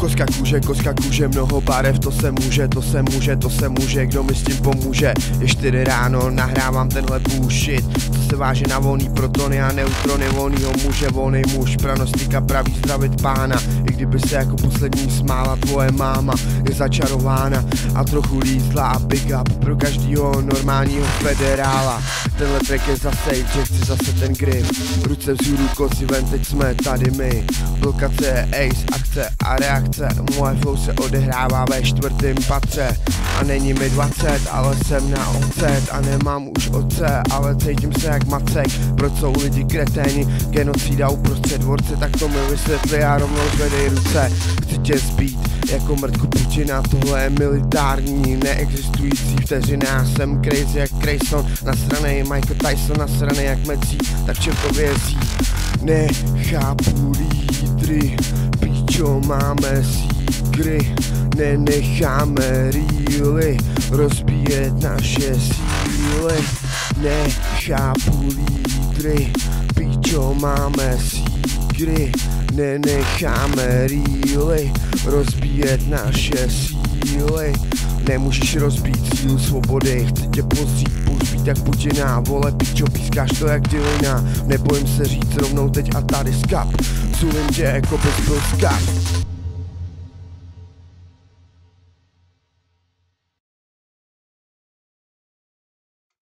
Koska kůže, mnoho barev, to se může, kdo mi s tím pomůže. Je 4 ráno, nahrávám tenhle bullshit, co se váže na volný protony a neutrony volnýho muže, volnej muž, pranostika praví zdravit pána. I kdyby se jako poslední smála tvoje máma, je začarována a trochu lízla a big up pro každýho normálního federála. Tenhle track je zase, že chci zase ten grip, ruce vzhůru, kozy ven, teď jsme tady my. Blokace je ace, akce a reakce, moje flow se odehrává ve 4. patře. A není mi 20, ale jsem na ocet a nemám už oce, ale cítím se jak Macek. Proč jsou lidi kreténi, genocida uprostřed dvorce, tak to mi vysvětli a rovnou zvedej ruce. Chci tě zbít jako mrtku Putina, tohle je militární, neexistující vteřina. Já jsem crazy jak Grayson, nasranej Michael Tyson, nasranej jak Mecí, tak čem to vězí? Nechápu lídry, píčo, máme sígry, nenecháme reely rozbíjet naše síly. Nechápu lídry, píčo, máme sígry, nenecháme reely rozbíjet naše síly. Nemůžeš rozbít sílu svobody, chci tě pozřít, budu být jak Putina, vole píčo, pískáš to jak dilina. Nebojím se říct rovnou teď a tady skap, culím tě jako bys byl skap.